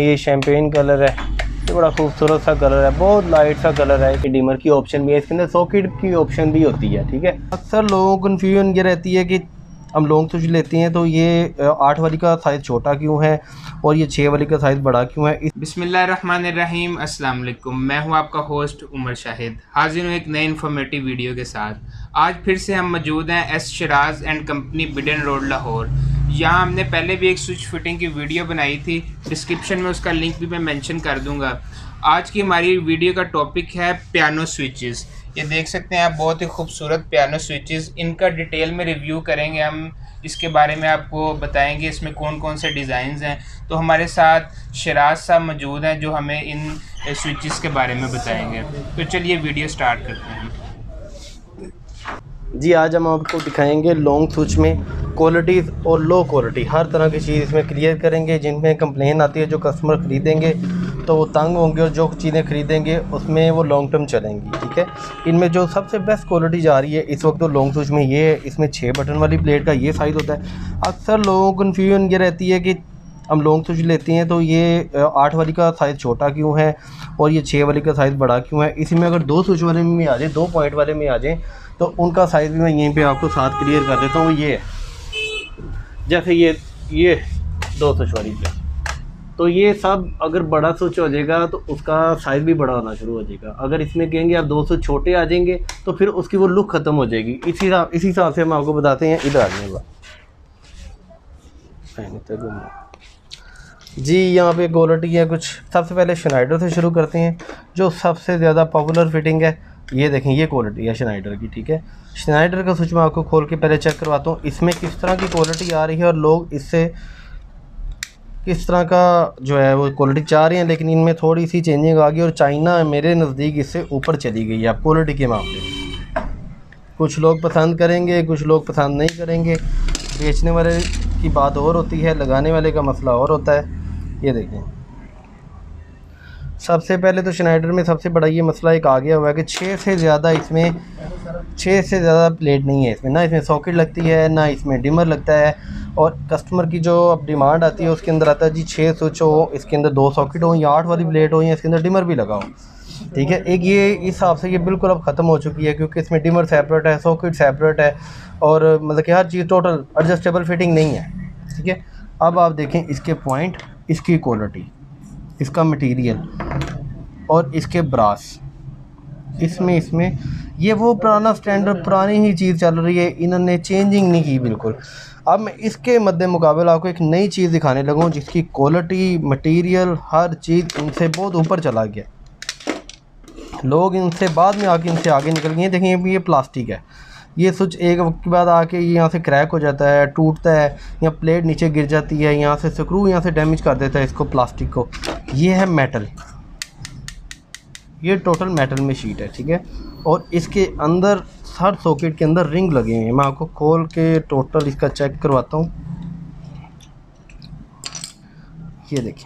ये champagne colour है, ये बड़ा खूबसूरत सा कलर है, बहुत लाइट सा कलर है। डिमर की ऑप्शन भी है, इसके अंदर सॉकेट की ऑप्शन भी होती है। ठीक है, अक्सर लोगों को कन्फ्यूजन ये रहती है कि हम लॉन्ग स्विच लेते हैं तो ये 8 वाली का साइज़ छोटा क्यों है और ये 6 वाली का साइज़ बड़ा क्यों है। बिस्मिल्लाहिर्रहमानिर्रहीम, अस्सलाम वालेकुम। मैं हूं आपका होस्ट उमर शाहिद, हाजिर हूं एक नई इन्फॉर्मेटिव वीडियो के साथ। आज फिर से हम मौजूद हैं S Shiraz and company Beadon road Lahore. यहाँ हमने पहले भी एक स्विच फिटिंग की वीडियो बनाई थी, डिस्क्रिप्शन में उसका लिंक भी मैं मेंशन कर दूँगा। आज की हमारी वीडियो का टॉपिक है पियानो स्विचेस। ये देख सकते हैं आप, बहुत ही खूबसूरत पियानो स्विचेस। इनका डिटेल में रिव्यू करेंगे हम, इसके बारे में आपको बताएंगे इसमें कौन कौन से डिज़ाइंस हैं। तो हमारे साथ शिराज साहब मौजूद हैं जो हमें इन स्विचेस के बारे में बताएंगे। तो चलिए वीडियो स्टार्ट करते हैं। जी, आज हम आपको दिखाएंगे लॉन्ग स्विच में क्वालिटी और लो क्वालिटी हर तरह की चीज़ इसमें क्लियर करेंगे। जिनमें कंप्लेन आती है, जो कस्टमर ख़रीदेंगे तो वो तंग होंगे और जो चीज़ें ख़रीदेंगे उसमें वो लॉन्ग टर्म चलेंगी। ठीक है, इनमें जो सबसे बेस्ट क्वालिटी जा रही है इस वक्त तो लॉन्ग स्विच में ये है। इसमें 6 बटन वाली प्लेट का ये साइज़ होता है। अक्सर लोगों को कन्फ्यूजन ये रहती है कि हम लॉन्ग स्विच लेते हैं तो ये 8 वाली का साइज़ छोटा क्यों है और ये 6 वाली का साइज़ बड़ा क्यों है। इसी में अगर 2 स्विच वाले में आ जाए, 2 पॉइंट वाले में आ जाए तो उनका साइज़ भी मैं यहीं पे आपको साथ क्लियर कर देता हूँ। ये है, जैसे ये 2 स्विच वाली प्लेट, तो ये सब अगर बड़ा स्विच हो जाएगा तो उसका साइज़ भी बड़ा होना शुरू हो जाएगा। अगर इसमें कहेंगे आप 2 स्विच छोटे आ जाएंगे तो फिर उसकी वो लुक ख़त्म हो जाएगी। इसी हिसाब से हम आपको बताते हैं। इधर आने वाला जी, यहाँ पे क्वालिटी है कुछ। सबसे पहले शनाइडर से शुरू करते हैं, जो सबसे ज़्यादा पॉपुलर फिटिंग है। ये देखें, ये क्वालिटी है शनाइडर की। ठीक है, शनाइडर का स्विच मैं आपको खोल के पहले चेक करवाता हूँ इसमें किस तरह की क्वालिटी आ रही है और लोग इससे किस तरह का जो है वो क्वालिटी चाह रहे हैं। लेकिन इनमें थोड़ी सी चेंजिंग आ गई और चाइना मेरे नज़दीक इससे ऊपर चली गई है क्वालिटी के मामले में। कुछ लोग पसंद करेंगे, कुछ लोग पसंद नहीं करेंगे। बेचने वाले की बात और होती है, लगाने वाले का मसला और होता है। ये देखें, सबसे पहले तो शनाइडर में सबसे बड़ा ये मसला एक आ गया हुआ है कि 6 से ज़्यादा प्लेट नहीं है इसमें। ना इसमें सॉकेट लगती है, ना इसमें डिमर लगता है। और कस्टमर की जो अब डिमांड आती है उसके अंदर आता है जी 6 स्विच हो, इसके अंदर 2 सॉकेट हो, या 8 वाली प्लेट हो, या इसके अंदर डिमर भी लगा हो। ठीक है, एक ये इस हिसाब से ये बिल्कुल अब ख़त्म हो चुकी है, क्योंकि इसमें डिमर सेपरेट है, सॉकेट सेपरेट है और मतलब कि हर चीज़ टोटल एडजस्टेबल फिटिंग नहीं है। ठीक है, अब आप देखें इसके पॉइंट, इसकी क्वालिटी, इसका मटेरियल और इसके ब्रास। इसमें ये वो पुराना स्टैंडर्ड, पुरानी ही चीज़ चल रही है, इन्होंने चेंजिंग नहीं की बिल्कुल। अब मैं इसके मद्दे मुकाबले आपको एक नई चीज़ दिखाने लगूँ जिसकी क्वालिटी, मटेरियल, हर चीज़ इनसे बहुत ऊपर चला गया। लोग इनसे बाद में आके इनसे आगे निकल गए। देखें, ये प्लास्टिक है, ये स्विच एक वक्त के बाद आके यहाँ से क्रैक हो जाता है, टूटता है, या प्लेट नीचे गिर जाती है, यहाँ से स्क्रू यहाँ से डैमेज कर देता है इसको, प्लास्टिक को। ये है मेटल, ये टोटल मेटल में शीट है। ठीक है, और इसके अंदर हर सॉकेट के अंदर रिंग लगे हैं। मैं आपको खोल के टोटल इसका चेक करवाता हूँ। ये देखिए,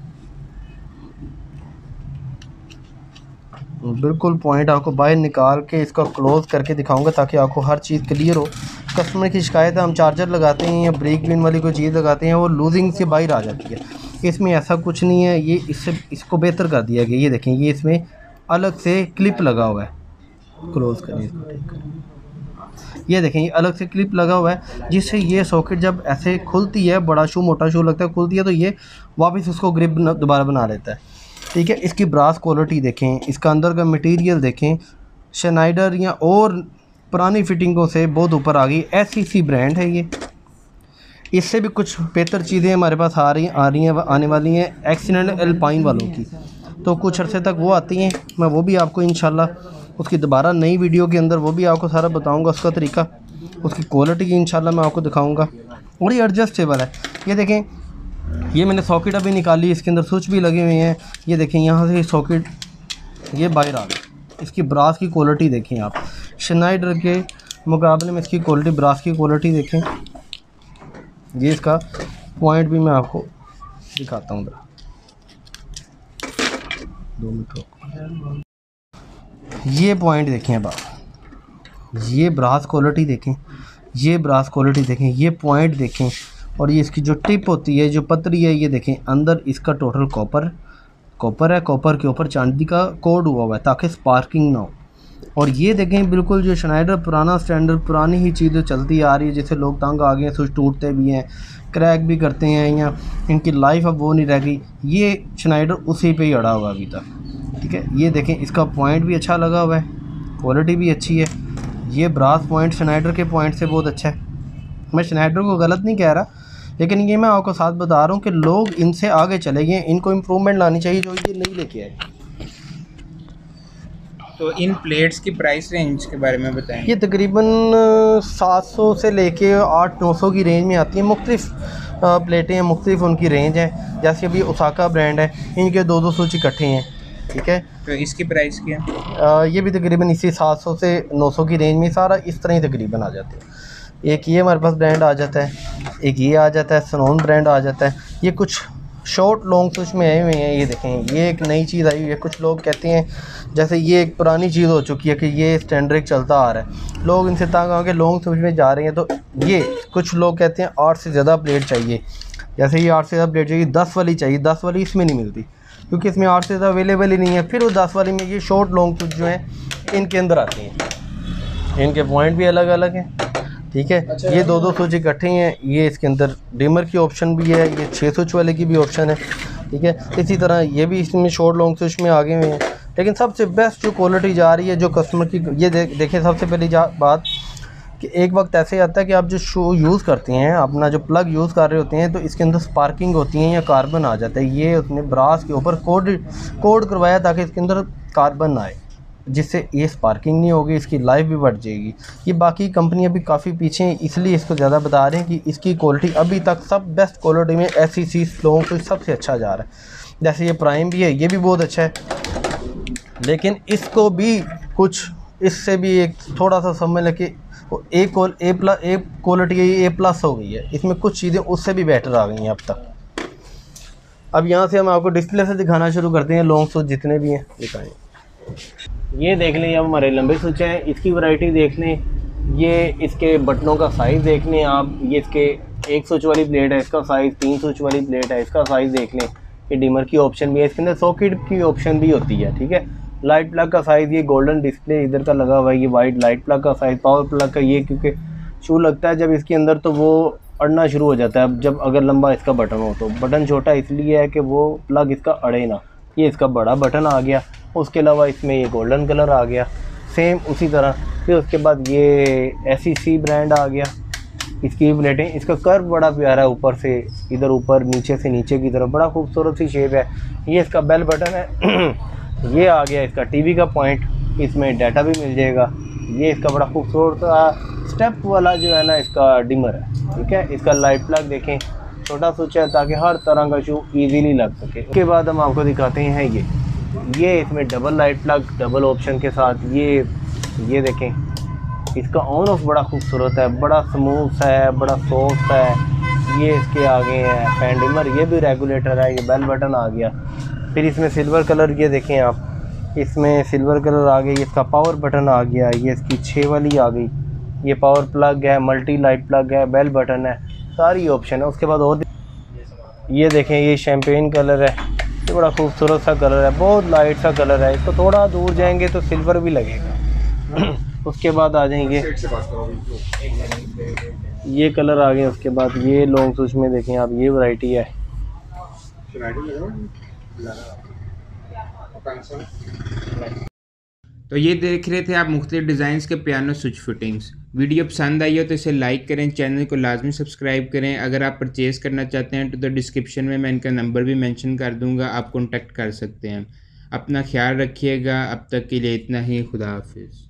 बिल्कुल पॉइंट आपको बाहर निकाल के इसका क्लोज करके दिखाऊंगा ताकि आपको हर चीज़ क्लियर हो। कस्टमर की शिकायत है, हम चार्जर लगाते हैं या ब्रेक पिन वाली कोई चीज़ लगाते हैं, वो लूजिंग से बाहर आ जाती है। इसमें ऐसा कुछ नहीं है, ये इसको बेहतर कर दिया गया। ये देखें, ये इसमें अलग से क्लिप लगा हुआ है। क्लोज करें इसको, ठीक करें। ये देखें, ये अलग से क्लिप लगा हुआ है जिससे ये सॉकेट जब ऐसे खुलती है, बड़ा शू मोटा शू लगता है, खुलती है तो ये वापस उसको ग्रिप दोबारा बना लेता है। ठीक है, इसकी ब्रास क्वालिटी देखें, इसका अंदर का मटेरियल देखें, शनाइडर या और पुरानी फिटिंगों से बहुत ऊपर आ गई। SEC ब्रांड है ये। इससे भी कुछ बेहतर चीज़ें हमारे पास आने वाली हैं एक्सीडेंट एल्पाइन वालों की, तो कुछ अरसे तक वो आती हैं। मैं वो भी आपको इंशाल्लाह उसकी दोबारा नई वीडियो के अंदर वो भी आपको सारा बताऊंगा, उसका तरीका, उसकी क्वालिटी की इंशाल्लाह मैं आपको दिखाऊंगा। और ये एडजस्टेबल है। ये देखें, ये मैंने सॉकेट अभी निकाली, इसके अंदर स्विच भी लगे हुए हैं। ये देखें, यहाँ से सॉकेट ये बाहर आ गया। इसकी ब्रास की क्वालिटी देखें आप, शनाइडर के मुकाबले में इसकी क्वालिटी, ब्रास की क्वालिटी देखें। ये इसका पॉइंट भी मैं आपको दिखाता हूँ, 2 मिनट रुको। ये पॉइंट देखें अब आप, ये ब्रास क्वालिटी देखें, ये ब्रास क्वालिटी देखें, ये पॉइंट देखें, और ये इसकी जो टिप होती है, जो पतरी है, ये देखें अंदर इसका टोटल कॉपर है। कॉपर के ऊपर चांदी का कोड हुआ है ताकि स्पार्किंग ना हो। और ये देखें बिल्कुल जो शनाइडर पुराना स्टैंडर्ड, पुरानी ही चीज़ें चलती आ रही है, जिससे लोग तंग आ गए हैं, स्विच टूटते भी हैं, क्रैक भी करते हैं, या इनकी लाइफ अब वो नहीं रह गई। ये शनाइडर उसी पे ही अड़ा हुआ अभी तक। ठीक है, ये देखें इसका पॉइंट भी अच्छा लगा हुआ है, क्वालिटी भी अच्छी है। ये ब्रास पॉइंट शनाइडर के पॉइंट से बहुत अच्छा है। मैं शनाइडर को गलत नहीं कह रहा, लेकिन ये मैं आपको साथ बता रहा हूँ कि लोग इनसे आगे चले गए, इनको इम्प्रूवमेंट लानी चाहिए जो ये नहीं लेके आए। तो इन प्लेट्स की प्राइस रेंज के बारे में बताएं। ये तकरीबन 700 से लेके 800-900 की रेंज में आती हैं। मुख्तलिफ प्लेटें हैं, मुख्तलिफ उनकी रेंज है। जैसे अभी ओसाका ब्रांड है, इनके 2-2 स्विच इकट्ठे हैं। ठीक है, तो इसकी प्राइस क्या है? ये भी तकरीबन इसी 700 से 900 की रेंज में सारा इस तरह ही तकरीबन आ जाते हैं। एक ये हमारे पास ब्रांड आ जाता है, एक ये आ जाता है, सनोन ब्रांड आ जाता है। ये कुछ शॉर्ट लॉन्ग स्विच में आए हुए हैं। ये देखें, ये एक नई चीज़ आई हुई है। कुछ लोग कहते हैं जैसे ये एक पुरानी चीज़ हो चुकी है कि ये स्टैंडर्ड चलता आ रहा है, लोग इनसे तंग आके लॉन्ग स्विच में जा रहे हैं। तो ये कुछ लोग कहते हैं 8 से ज़्यादा प्लेट चाहिए। जैसे ये 8 से ज़्यादा प्लेट चाहिए, 10 वाली चाहिए। 10 वाली इसमें नहीं मिलती क्योंकि इसमें 8 से ज़्यादा अवेलेबल ही नहीं है। फिर वो 10 वाली में ये शॉर्ट लॉन्ग स्विच जो हैं इनके अंदर आते हैं। इनके पॉइंट भी अलग अलग हैं। ठीक है, अच्छा, ये 2-2 स्विच इकट्ठे हैं। ये इसके अंदर डिमर की ऑप्शन भी है, ये 6 स्विच वाले की भी ऑप्शन है। ठीक है, इसी तरह ये भी इसमें शॉर्ट लॉन्ग स्विच में आगे हुए हैं। लेकिन सबसे बेस्ट जो क्वालिटी जा रही है जो कस्टमर की, ये देखें सबसे पहली बात कि एक वक्त ऐसे आता है कि आप जो शू यूज़ करते हैं, अपना जो प्लग यूज़ कर रहे होते हैं, तो इसके अंदर स्पार्किंग होती है या कार्बन आ जाता है। ये उसने ब्रास के ऊपर कोड करवाया ताकि इसके अंदर कार्बन आए, जिससे ये स्पार्किंग नहीं होगी, इसकी लाइफ भी बढ़ जाएगी। ये बाकी कंपनियां भी काफ़ी पीछे हैं, इसलिए इसको ज़्यादा बता रहे हैं कि इसकी क्वालिटी अभी तक सब बेस्ट क्वालिटी में SEC स्लोंग को सबसे अच्छा जा रहा है। जैसे ये प्राइम भी है, ये भी बहुत अच्छा है, लेकिन इसको भी कुछ इससे भी एक थोड़ा सा समझ लें कि ए क्वालिटी A+ हो गई है। इसमें कुछ चीज़ें उससे भी बेटर आ गई हैं अब तक। अब यहाँ से हम आपको डिस्प्ले से दिखाना शुरू करते हैं। लॉन्ग स्विच जितने भी हैं दिखाएँ। ये देख लें, अब हमारे लंबे स्विच हैं, इसकी वैरायटी देख लें। ये इसके बटनों का साइज़ देख लें आप। ये इसके 1 स्विच वाली प्लेट है, इसका साइज़ 3 स्विच वाली प्लेट है, इसका साइज़ देख लें। ये डिमर की ऑप्शन भी है, इसके अंदर सॉकेट की ऑप्शन भी होती है। ठीक है, लाइट प्लग का साइज़, ये गोल्डन डिस्प्ले इधर का लगा हुआ है, ये वाइट लाइट प्लग का साइज़। पावर प्लग का ये क्योंकि शू लगता है जब इसके अंदर तो वो अड़ना शुरू हो जाता है, जब अगर लंबा इसका बटन हो। तो बटन छोटा इसलिए है कि वो प्लग इसका अड़े ना। ये इसका बड़ा बटन आ गया। उसके अलावा इसमें ये गोल्डन कलर आ गया, सेम उसी तरह। फिर उसके बाद ये SEC ब्रांड आ गया, इसकी प्लेटें। इसका कर्व बड़ा प्यारा है, ऊपर से इधर ऊपर, नीचे से नीचे की तरफ, बड़ा खूबसूरत सी शेप है। ये इसका बेल बटन है। ये आ गया इसका TV का पॉइंट, इसमें डाटा भी मिल जाएगा। ये इसका बड़ा खूबसूरत स्टेप वाला जो है ना इसका डिमर है। ठीक है, इसका लाइट प्लग देखें, छोटा स्विच है ताकि हर तरह का शू ईजीली लग सके। उसके बाद हम आपको दिखाते हैं ये इसमें double light plug, double option के साथ। ये देखें, इसका ऑन ऑफ बड़ा खूबसूरत है, बड़ा स्मूथ है, बड़ा सॉफ्ट है। ये इसके आगे है फैन डिमर, ये भी रेगुलेटर है। ये बेल बटन आ गया। फिर इसमें सिल्वर कलर, ये देखें आप, इसमें सिल्वर कलर आ गई। इसका पावर बटन आ गया, ये इसकी 6 वाली आ गई। ये पावर प्लग है, मल्टी लाइट प्लग है, बेल बटन है, सारी ऑप्शन है। उसके बाद और ये देखें, ये शैम्पेन कलर है, ये बड़ा खूबसूरत सा कलर है, बहुत लाइट सा कलर है। इसको थोड़ा दूर जाएंगे तो सिल्वर भी लगेगा। उसके बाद आ जाएंगे ये कलर आ गए। उसके बाद ये लॉन्ग स्विच में देखें आप, ये वैरायटी है। तो ये देख रहे थे आप मुख्तलिफ डिज़ाइंस के पियानो स्विच फिटिंग्स। वीडियो पसंद आई हो तो इसे लाइक करें, चैनल को लाजमी सब्सक्राइब करें। अगर आप परचेज़ करना चाहते हैं तो डिस्क्रिप्शन में मैं इनका नंबर भी मेंशन कर दूंगा, आप कॉन्टेक्ट कर सकते हैं। अपना ख्याल रखिएगा। अब तक के लिए इतना ही। खुदा हाफिज़।